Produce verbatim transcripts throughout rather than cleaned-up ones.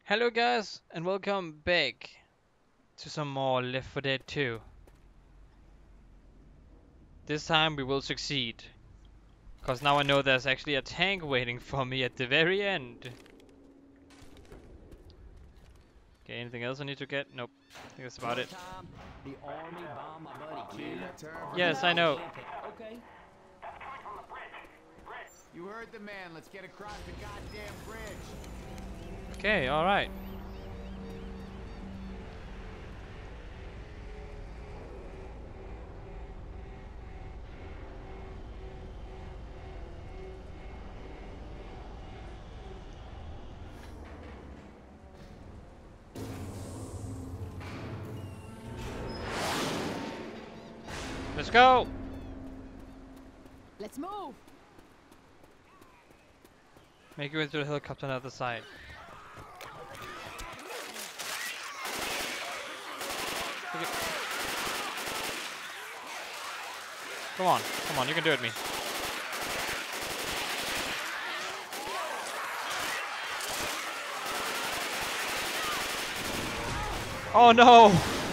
Hello guys and welcome back to some more Left four Dead two. This time we will succeed. Cause now I know there's actually a tank waiting for me at the very end. Okay, anything else I need to get? Nope. I think that's about it. The army bombed my buddy Ken. Yes, I know. Okay. You heard the man. Let's get across the goddamn bridge. Okay, alright. Let's go! Let's move. Make your way to the helicopter on the other side. Okay. Come on, come on, you can do it, me. Oh no!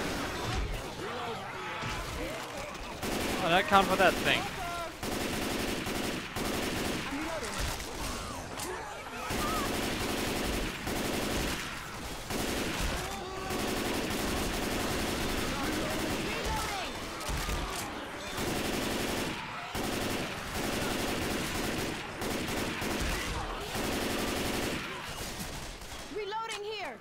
Oh, that count for that thing. Reloading here.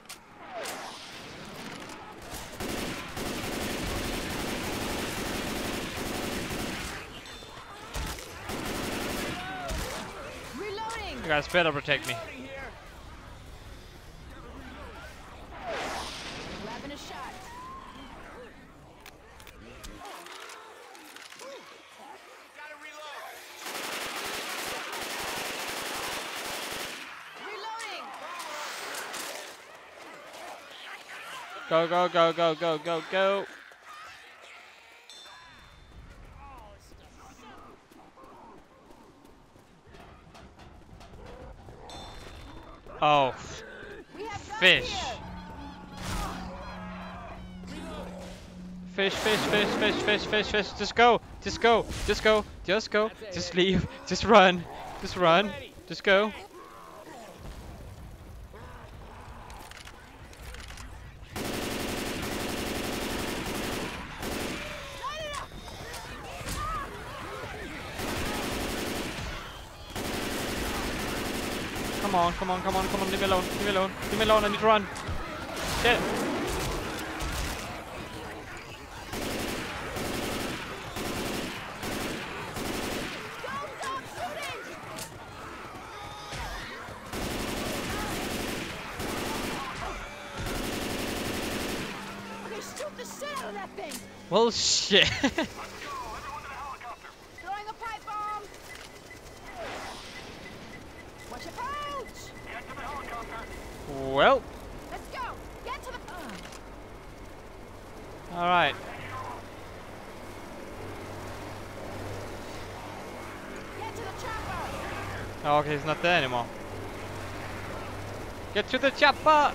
Reloading. You guys better protect me. Grabbing a shot. Gotta reload. Reloading. Go, go, go, go, go, go, go. Oh, We have guns fish. here. Fish, fish, fish, fish, fish, fish, fish. Just go, just go, just go, just go, just leave, just run, just run, just go. Come on, come on, come on, come on, leave me alone, leave me alone, leave me alone, I need to run. Shit. Don't stop shooting. Okay, shoot the shit out of that thing. Well, shit. Throwing a pipe bomb. Watch your pouch. Well, Let's go. Get to the. alright. Get to the chopper. Oh, okay, he's not there anymore. Get to the chopper!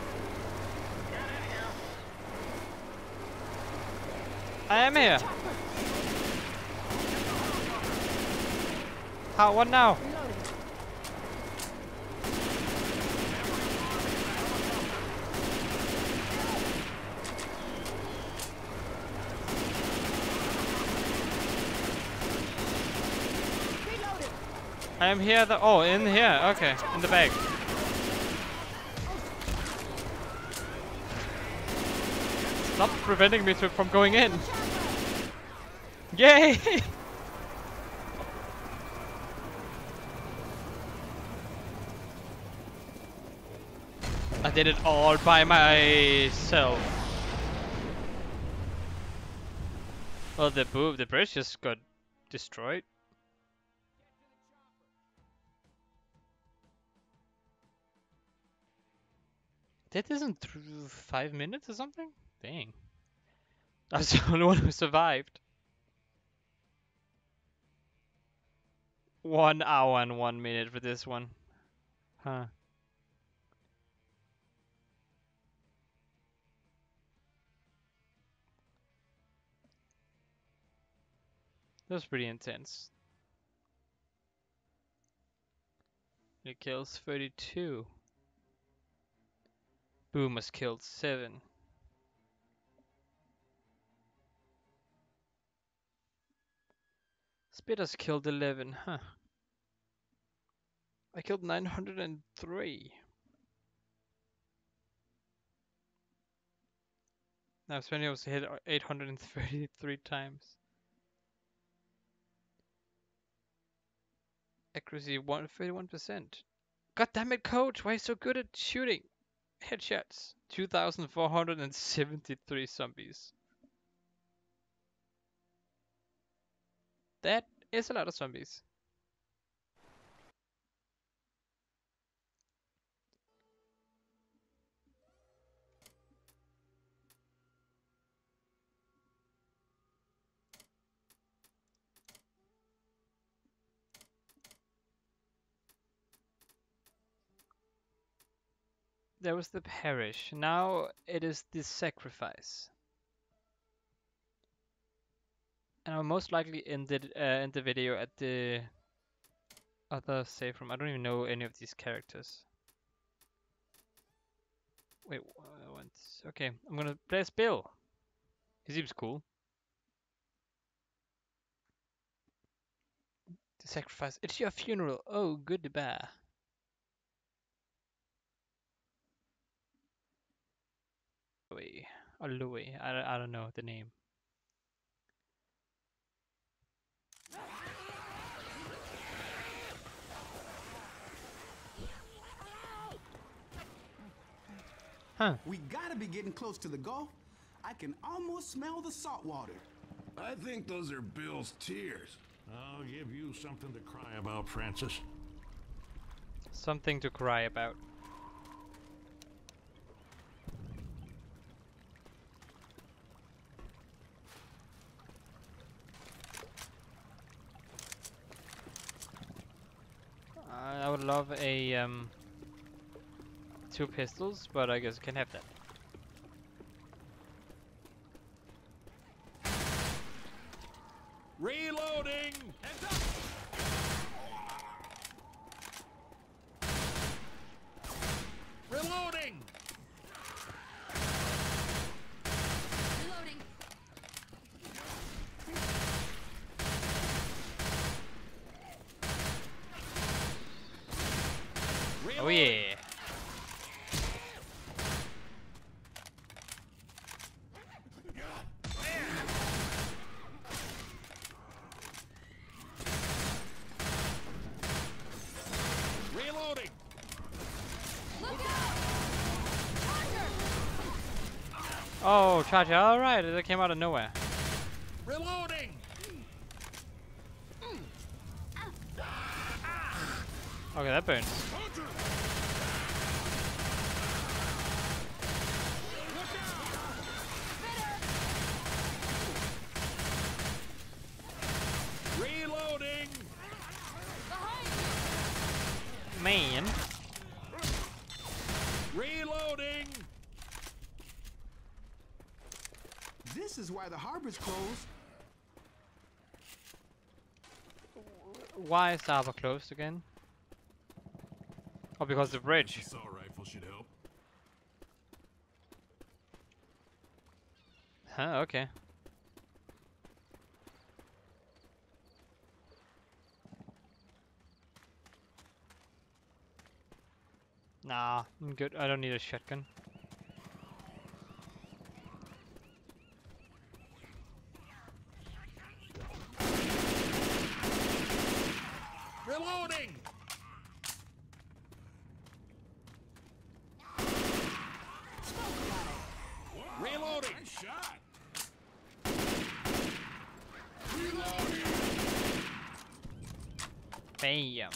I am here. Chopper. How? What now? Reloading. Reloading. I am here. The oh, in here. Okay, in the bag. Stop preventing me to, from going in. Yay! I did it all by myself. Well, the boob, the bridge just got destroyed. That isn't through five minutes or something? Dang. I was the only one who survived. One hour and one minute for this one. Huh. That was pretty intense. It kills thirty-two. Boom has killed seven. Spit has killed eleven, huh? I killed nine hundred three. Now Svenny was hit eight hundred thirty-three times. Accuracy one thirty-one percent. God damn it, coach! Why are you so good at shooting? Headshots. two thousand four hundred seventy-three zombies. That is a lot of zombies. There was the parish. Now it is the sacrifice. And I'll most likely end, it, uh, end the video at the other save room. I don't even know any of these characters. Wait, uh, once. Okay, I'm gonna play as Bill. He seems cool. The sacrifice. It's your funeral. Oh, goodbye. Louis. Or Louis. I, I don't know the name. Huh. We gotta be getting close to the Gulf. I can almost smell the salt water. I think those are Bill's tears. I'll give you something to cry about, Francis. Something to cry about. I would love a um, two pistols, but I guess I can have that. Reloading! Heads up! Reloading! Reloading. Oh yeah. Reloading! Look out! Charger! Oh, Charger. All right, that came out of nowhere. Reloading! Okay, that burns. Reloading! Man. Reloading! This is why the harbor's closed. Why is the harbor closed again? Oh, because the bridge. Assault rifle should help. Huh, okay. Nah, I'm good. I don't need a shotgun. Reloading! Reloading! Nice shot! Bam.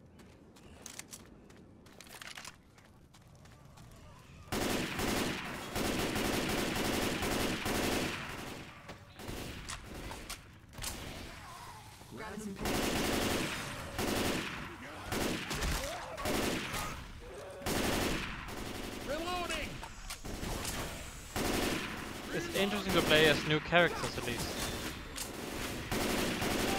Grabbing some pants. Reloading! It's interesting to play as new characters at least.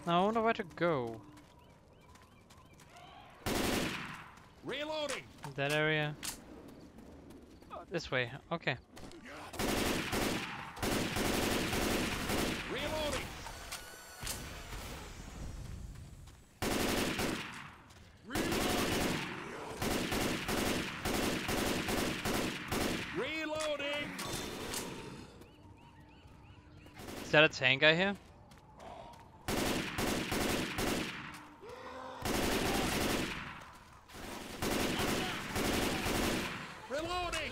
Now I wonder where to go. Reloading. That area. Oh, this way. Okay. Reloading. Reloading. Is that a tank guy here? Reloading.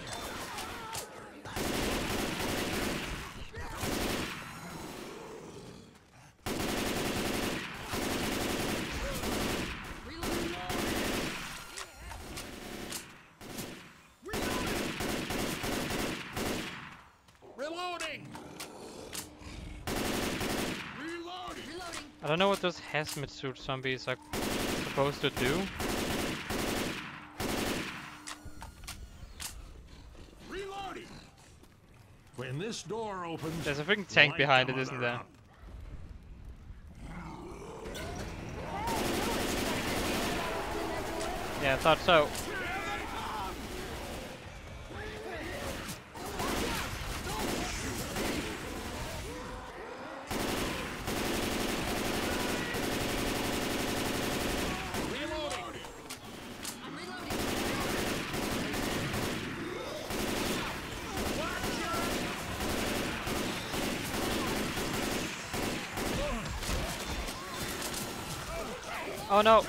Reloading. I don't know what those hazmat suit zombies are supposed to do. Reloading. When this door opens, There's a freaking tank light behind the it, isn't mother there? up. Yeah, I thought so. Reloading. Oh no!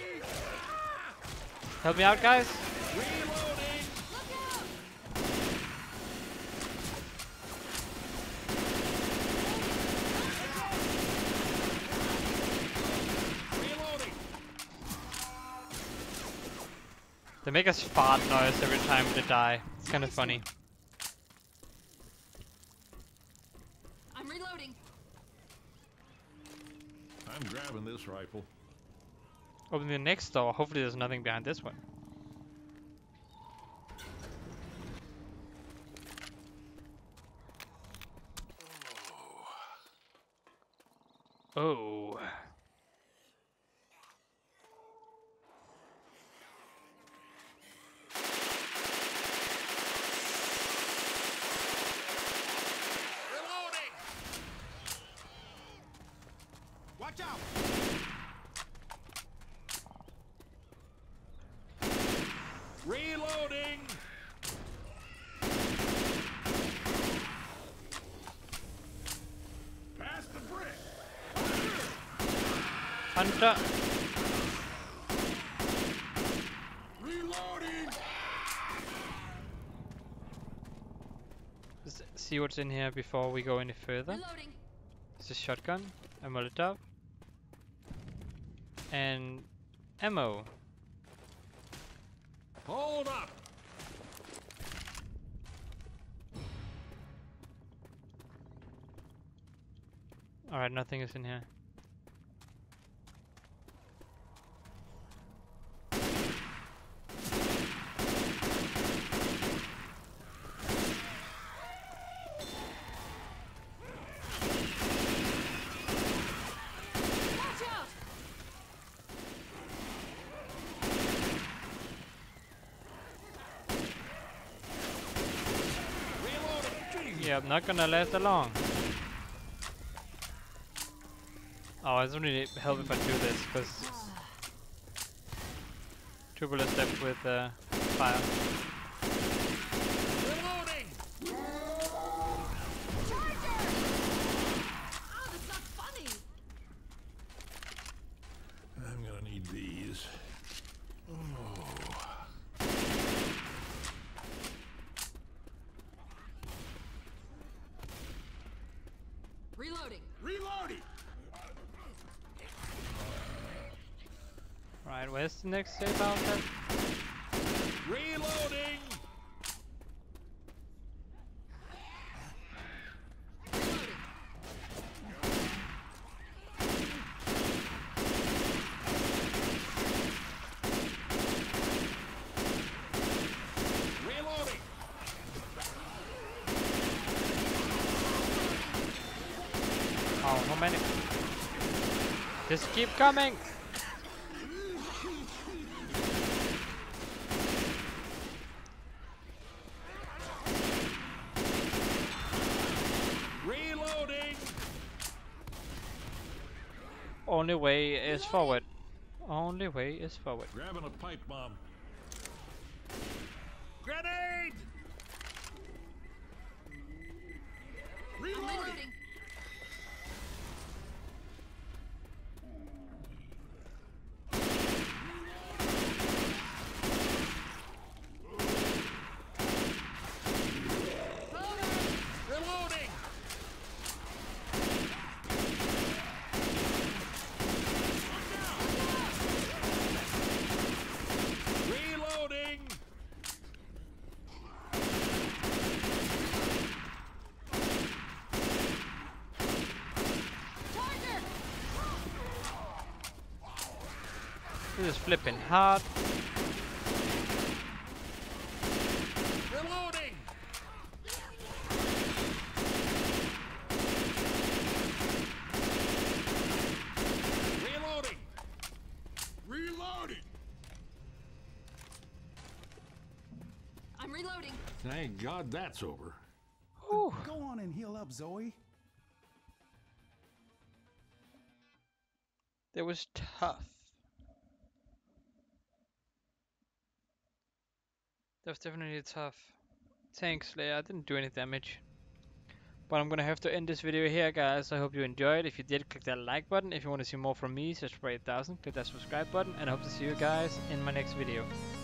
Help me out, guys! Reloading. Reloading. They make us fart noise every time they die. It's kind of funny. I'm reloading. I'm grabbing this rifle. Open the next door. Hopefully there's nothing behind this one. Oh. Reloading. Watch out! Reloading. Pass the brick. Hunter! Reloading. Let's see what's in here before we go any further. Reloading. It's a shotgun, a Molotov, and ammo. Hold up. Alright, nothing is in here. Watch out! Reloading. Yeah, I'm not gonna last long. Oh, it's only help if I do this, because two bullets left with uh, fire. Reloading. Charger! Oh, that's not funny. I'm gonna need these. Reloading. Reloading. Right, where's the next safe house at? Reloading. Reloading. Oh, how many? Just keep coming. Reloading. Only way is forward. Only way is forward. Grabbing a pipe bomb. Grenade! Reloading. Reloading! Reloading! This is flipping hard. Reloading! Reloading! Reloading. I'm reloading. Thank God that's over. Whew. Go on and heal up, Zoe. That was tough. That was definitely tough. Tank Slayer, I didn't do any damage. But I'm gonna have to end this video here, guys. I hope you enjoyed. If you did, click that like button. If you want to see more from me, subscribe eight thousand, click that subscribe button. And I hope to see you guys in my next video.